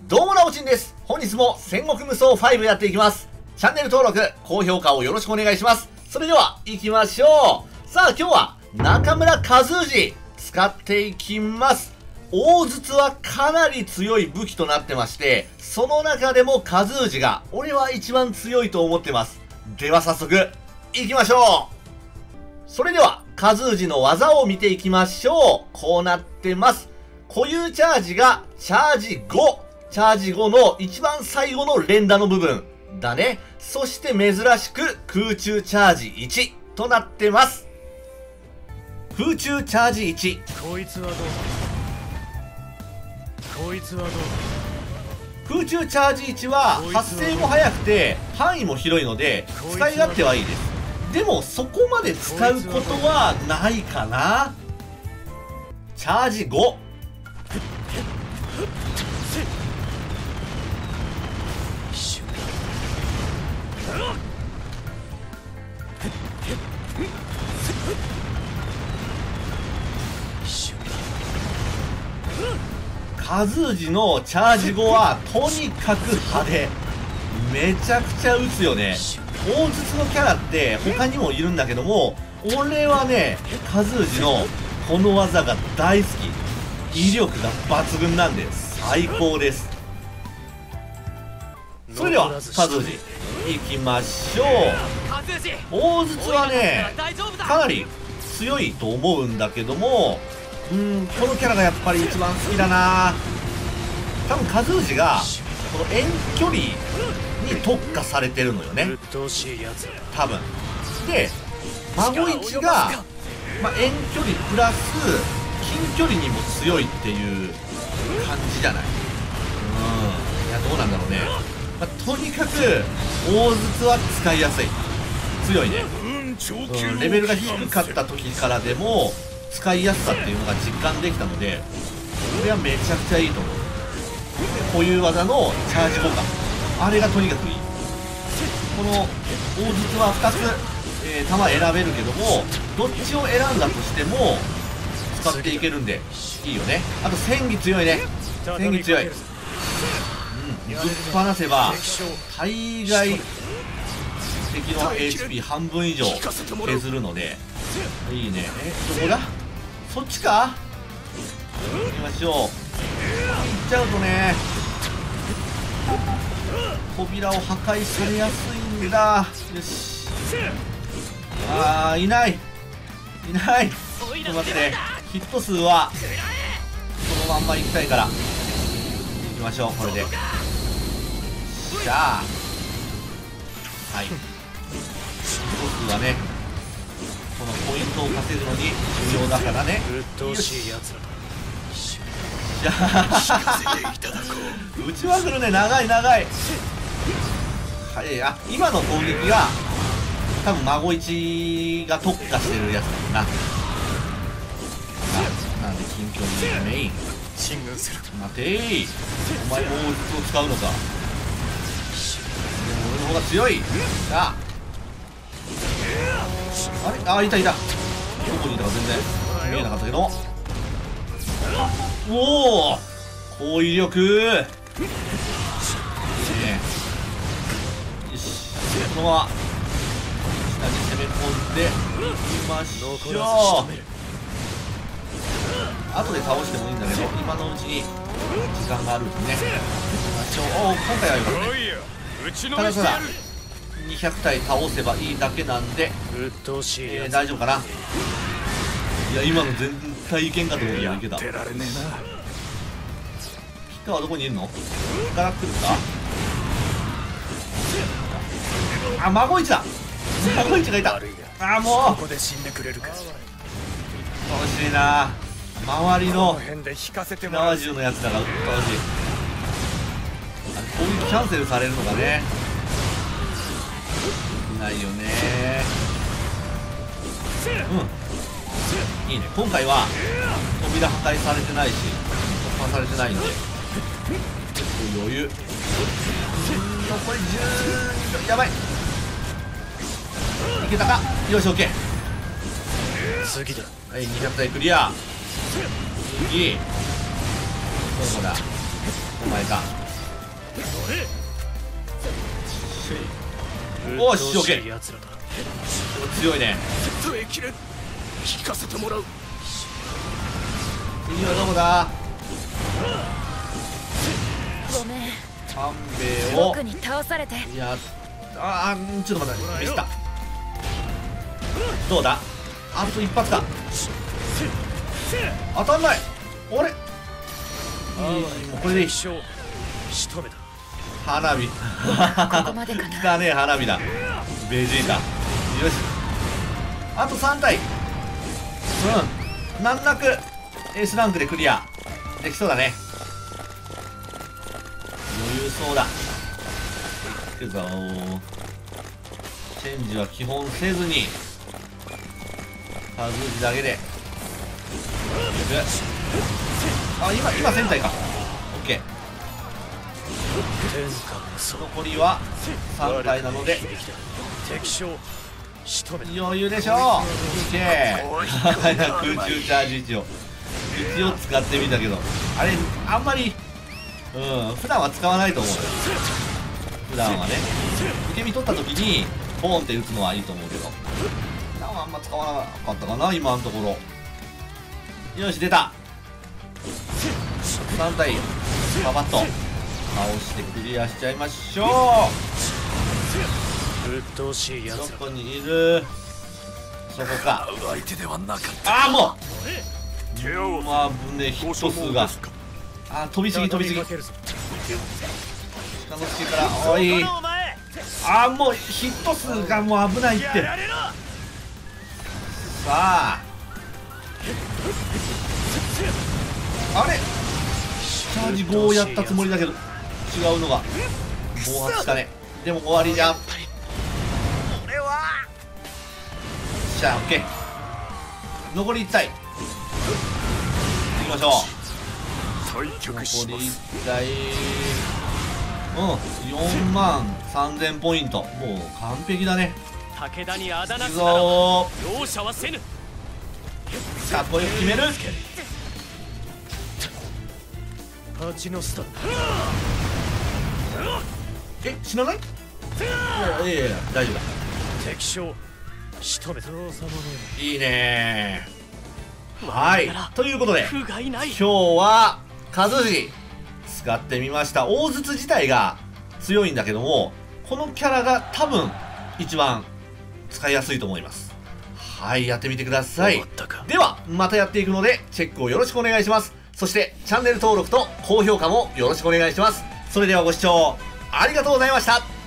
どうもなおちんです。本日も戦国無双5やっていきます。チャンネル登録、高評価をよろしくお願いします。それでは行きましょう。さあ今日は中村和氏使っていきます。大筒はかなり強い武器となってまして、その中でも和氏が俺は一番強いと思ってます。では早速行きましょう。それでは和氏の技を見ていきましょう。こうなってます。固有チャージがチャージ5。チャージ後の一番最後の連打の部分だね。そして珍しく空中チャージ1となってます。空中チャージ1。 こいつはどうだ。こいつはどうだ。 空中チャージ1は発生も早くて範囲も広いので使い勝手はいいです。でもそこまで使うことはないかな。チャージ5。和氏のチャージ後はとにかく派手。めちゃくちゃ撃つよね。大筒のキャラって他にもいるんだけども、俺はね和氏のこの技が大好き。威力が抜群なんで最高です。それでは和氏いきましょう。大筒はねかなり強いと思うんだけども、このキャラがやっぱり一番好きだな。多分和氏がこの遠距離に特化されてるのよね、多分。で孫一が、遠距離プラス近距離にも強いっていう感じじゃない。いやどうなんだろうね。とにかく大筒は使いやすい。強いね。レベルが低かった時からでも使いやすさっていうのが実感できたので、これはめちゃくちゃいいと思う。固有技のチャージ効果、あれがとにかくいい。この大筒は2つ、弾選べるけども、どっちを選んだとしても使っていけるんでいいよね。あと戦技強いね。戦技強い。ぶっ放せば大概敵の HP 半分以上削るのでいいね。どこだ、そっちか。行きましょう。行っちゃうとね扉を破壊されやすいんだ。よし。いないいない。ちょっと待って、ヒット数はこのまんま行きたいから行きましょう。これでじゃあヒット数はねこのポイントを稼ぐのに重要だからね。よし。じゃあ打ちまくるね。長い長い。今の攻撃が多分孫一が特化してるやつだな。なんで近距離メイン待てー。お前も大筒を使うのか。でも俺の方が強い。さああれ、いたいた。どこにいたか全然見えなかったけど。おお高威力。いいね。よし、このまま下に攻め込んでいきましょう。後で倒してもいいんだけど今のうちに時間があるうちにねいきましょう。今回はよかったね。ただただ200体倒せばいいだけなんで、大丈夫かな。いや今の全体いけんかと思うけどいけた。ヒカはどこにいるの。から来るか。孫一だ。孫一がいた。もう惜しいな。周りの縄銃のやつらがうっとうしい。攻撃キャンセルされるのがねないよね。いいね。今回は扉破壊されてないし突破されてないんで結構余裕。残り10。やばい。いけたか。よし OK。 次だ。 はい、200体クリア。次どこだお前か。 おし、オッケー。 奴らだ。 強いね。 聞かせてもらう。 次はどこだ。 ごめん。 半兵衛を僕に倒されて。 いや、ちょっと待って、ミスった。どうだ。あと一発か。当たんない。あれ、もうこれでいい。 仕留めた。 花火ここまでかな。 来たね、花火だ。ベジータ。よし、あと3体。難なくエースランクでクリアできそうだね。余裕そうだ。いくぞ。チェンジは基本せずに数字だけでいく。今1000体か。オッケー。残りは3体なので余裕でしょう。オッケー。空中チャージ一応使ってみたけど、あれあんまり普段は使わないと思う。普段はね、受け身取った時にポーンって打つのはいいと思うけど、普段はあんま使わなかったかな今のところ。よし、出た。3体パパッと倒してクリアしちゃいましょう。 うっとうしいやつ。 どこにいる。そこか。 相手ではなかった。 もう危ねえ。ヒット数が飛びすぎ下の隙からおい。もうヒット数がもう危ないって。さあ、あれチャージ5をやったつもりだけど違うのが暴発したね。でも終わりじゃん。じゃあオッケー。残り1体いきましょう。残り1体4万3000ポイント。もう完璧だね。 武田にあだ名いくぞ容赦はせぬ。 かっこよく決める。 蜂の巣だ。 死なない？いや大丈夫だ。 敵将仕留めた。 いいねー。はい、ということで不甲斐ない。 今日は和氏使ってみました。大筒自体が強いんだけども、このキャラが多分一番使いやすいと思います。はい、やってみてください。ではまたやっていくのでチェックをよろしくお願いします。そしてチャンネル登録と高評価もよろしくお願いします。それではご視聴ありがとうございました。